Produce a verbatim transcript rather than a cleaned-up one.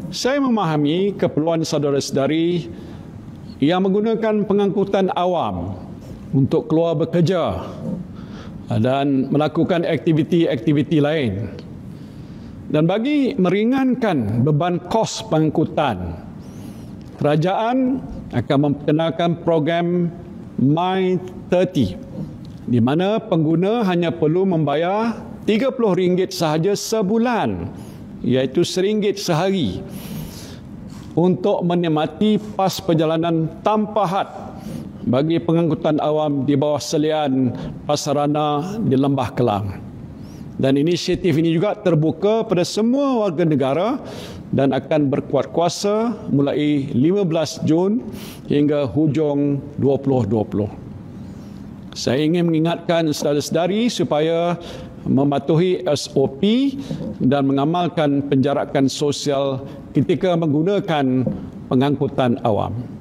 Saya memahami keperluan saudara-saudari yang menggunakan pengangkutan awam untuk keluar bekerja dan melakukan aktiviti-aktiviti lain. Dan bagi meringankan beban kos pengangkutan, kerajaan akan memperkenalkan program My tiga puluh, di mana pengguna hanya perlu membayar tiga puluh ringgit sahaja sebulan, iaitu seringgit sehari, untuk menikmati pas perjalanan tanpa had bagi pengangkutan awam di bawah selian Pasarana di Lembah Kelang. Dan inisiatif ini juga terbuka pada semua warga negara dan akan berkuat kuasa mulai lima belas Jun hingga hujung dua ribu dua puluh. Saya ingin mengingatkan saudara-saudari supaya mematuhi S O P dan mengamalkan penjarakan sosial ketika menggunakan pengangkutan awam.